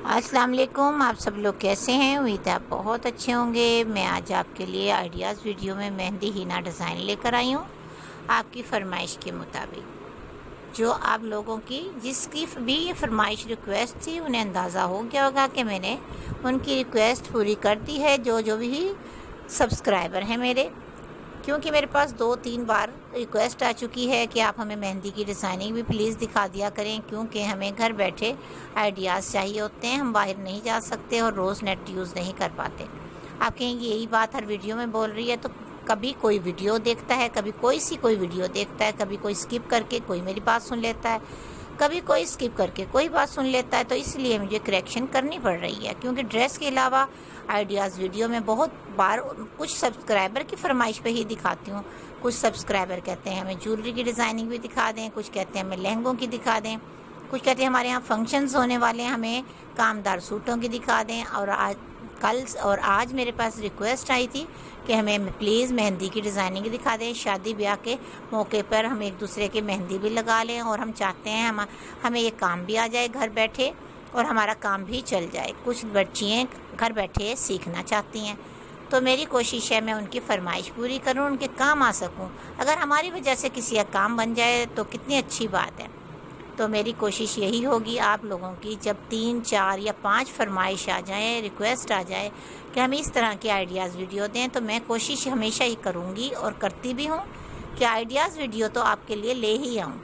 अस्सलाम वालेकुम। आप सब लोग कैसे हैं? उम्मीद है आप बहुत अच्छे होंगे। मैं आज आपके लिए आइडियाज़ वीडियो में मेहंदी हिना डिज़ाइन लेकर आई हूँ आपकी फरमाइश के मुताबिक। जो आप लोगों की जिसकी भी ये फरमाइश रिक्वेस्ट थी उन्हें अंदाज़ा हो गया होगा कि मैंने उनकी रिक्वेस्ट पूरी कर दी है। जो भी सब्सक्राइबर हैं मेरे, क्योंकि मेरे पास 2-3 बार रिक्वेस्ट आ चुकी है कि आप हमें मेहंदी की डिज़ाइनिंग भी प्लीज़ दिखा दिया करें, क्योंकि हमें घर बैठे आइडियाज़ चाहिए होते हैं। हम बाहर नहीं जा सकते और रोज़ नेट यूज़ नहीं कर पाते। आप कहेंगे यही बात हर वीडियो में बोल रही है, तो कभी कोई वीडियो देखता है, कभी कोई वीडियो देखता है, कभी कोई स्किप करके कोई मेरी बात सुन लेता है, कभी कोई स्किप करके कोई बात सुन लेता है। तो इसलिए मुझे करेक्शन करनी पड़ रही है, क्योंकि ड्रेस के अलावा आइडियाज़ वीडियो में बहुत बार कुछ सब्सक्राइबर की फरमाइश पे ही दिखाती हूँ। कुछ सब्सक्राइबर कहते हैं हमें ज्वेलरी की डिज़ाइनिंग भी दिखा दें, कुछ कहते हैं हमें लहंगों की दिखा दें, कुछ कहते हैं हमारे यहाँ फंक्शंस होने वाले हैं हमें कामदार सूटों की दिखा दें। और आज मेरे पास रिक्वेस्ट आई थी कि हमें प्लीज़ मेहंदी की डिज़ाइनिंग दिखा दें। शादी ब्याह के मौके पर हम एक दूसरे के मेहंदी भी लगा लें, और हम चाहते हैं हमें ये काम भी आ जाए घर बैठे और हमारा काम भी चल जाए। कुछ बच्चियाँ घर बैठे सीखना चाहती हैं, तो मेरी कोशिश है मैं उनकी फरमाइश पूरी करूं, उनके काम आ सकूं। अगर हमारी वजह से किसी का काम बन जाए तो कितनी अच्छी बात है। तो मेरी कोशिश यही होगी आप लोगों की, जब 3, 4 या 5 फरमाइश आ जाए, रिक्वेस्ट आ जाए कि हमें इस तरह के आइडियाज़ वीडियो दें, तो मैं कोशिश हमेशा ही करूँगी और करती भी हूँ कि आइडियाज़ वीडियो तो आपके लिए ले ही आऊँ।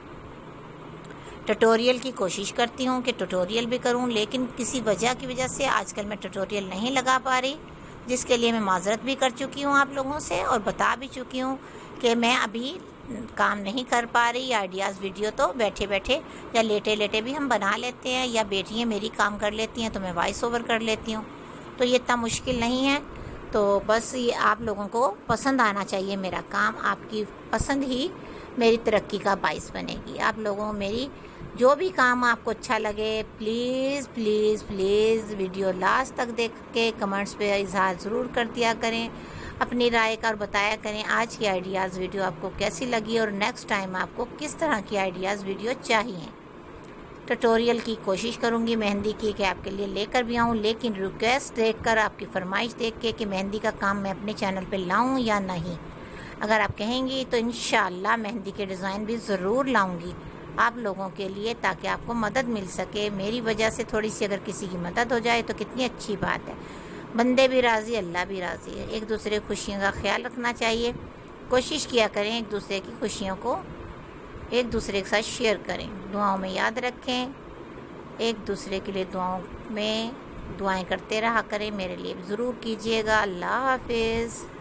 ट्यूटोरियल की कोशिश करती हूँ कि ट्यूटोरियल भी करूँ, लेकिन किसी वजह से आजकल मैं ट्यूटोरियल नहीं लगा पा रही, जिसके लिए मैं माजरत भी कर चुकी हूँ आप लोगों से और बता भी चुकी हूँ कि मैं अभी काम नहीं कर पा रही। आइडियाज़ वीडियो तो बैठे बैठे या लेटे लेटे भी हम बना लेते हैं, या बेटियाँ मेरी काम कर लेती हैं तो मैं वॉइस ओवर कर लेती हूँ, तो ये इतना मुश्किल नहीं है। तो बस ये आप लोगों को पसंद आना चाहिए मेरा काम। आपकी पसंद ही मेरी तरक्की का बाइस बनेगी। आप लोगों मेरी जो भी काम आपको अच्छा लगे, please please please video last तक देख के कमेंट्स पे इजहार ज़रूर कर दिया करें अपनी राय का, और बताया करें आज की आइडियाज़ वीडियो आपको कैसी लगी और नेक्स्ट टाइम आपको किस तरह की आइडियाज़ वीडियो चाहिए। ट्यूटोरियल की कोशिश करूँगी मेहंदी की कि आपके लिए लेकर भी आऊँ, लेकिन रिक्वेस्ट देखकर, आपकी फरमाइश देख के कि मेहंदी का काम मैं अपने चैनल पे लाऊँ या नहीं। अगर आप कहेंगी तो इंशाल्लाह मेहंदी के डिज़ाइन भी ज़रूर लाऊँगी आप लोगों के लिए, ताकि आपको मदद मिल सके। मेरी वजह से थोड़ी सी अगर किसी की मदद हो जाए तो कितनी अच्छी बात है। बंदे भी राज़ी, अल्लाह भी राज़ी है। एक दूसरे की खुशियों का ख्याल रखना चाहिए। कोशिश किया करें एक दूसरे की खुशियों को एक दूसरे के साथ शेयर करें। दुआओं में याद रखें, एक दूसरे के लिए दुआएं करते रहा करें। मेरे लिए ज़रूर कीजिएगा। अल्लाह हाफिज़।